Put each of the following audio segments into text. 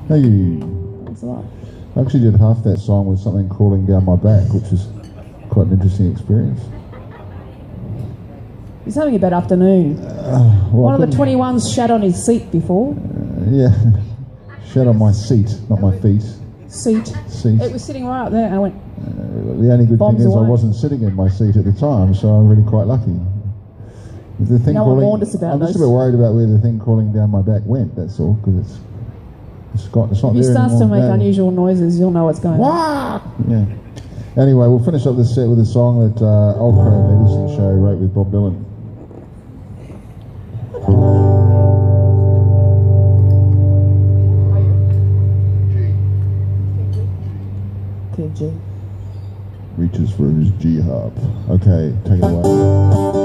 Hey. Thanks a lot. I actually did half that song with something crawling down my back, which is quite an interesting experience. He's having a bad afternoon. Well, One of the 21s shat on his seat before. Yeah. Shat on my seat, not my feet. Seat. It was sitting right up there, and I went. The only good thing is away. I wasn't sitting in my seat at the time, so I'm really quite lucky. The thing no one warned us about I'm just a bit worried about where the thing crawling down my back went, that's all, because it's not there anymore. If he starts to make unusual noises, you'll know what's going on. Yeah. Anyway, we'll finish up this set with a song that Old Crow Medicine Show wrote with Bob Dylan. G. Reaches for his G harp. Okay, take it away.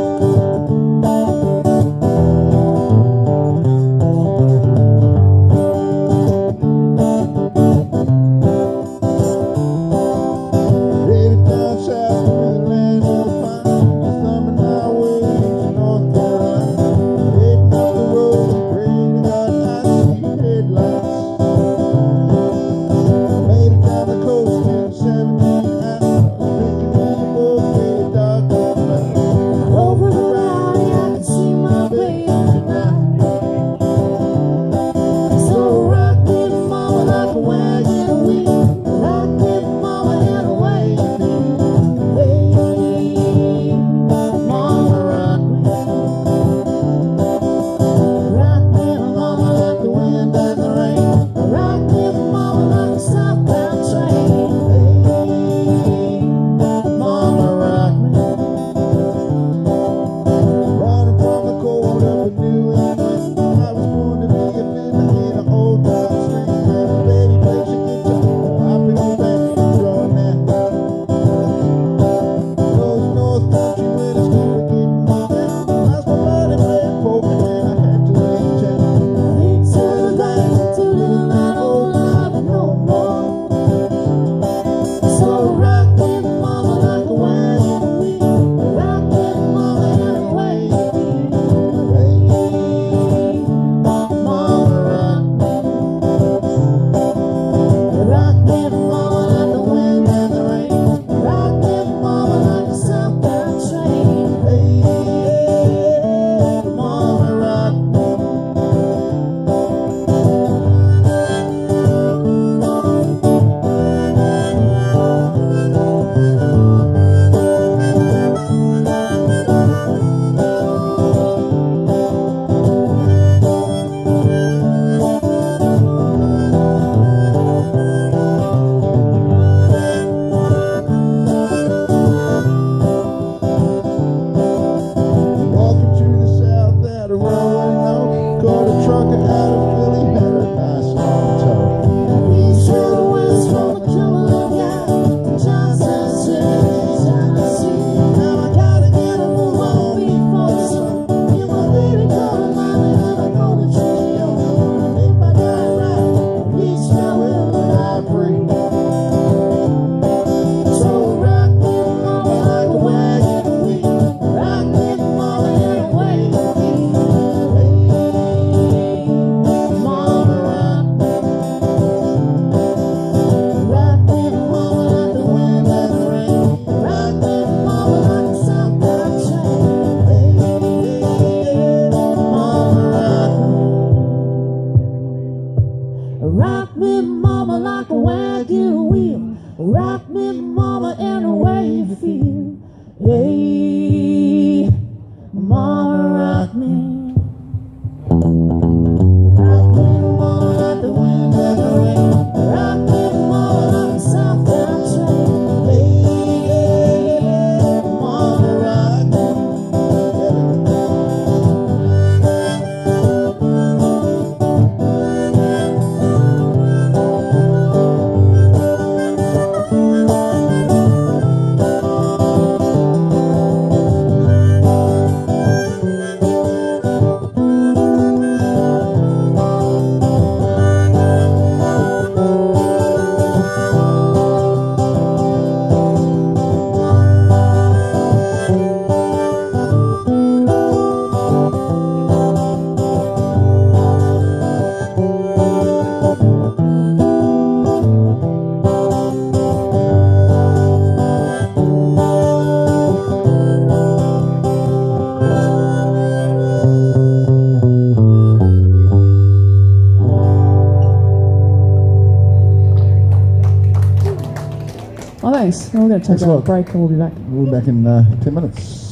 Oh, thanks. We're going to take a break and we'll be back. We'll be back in 10 minutes.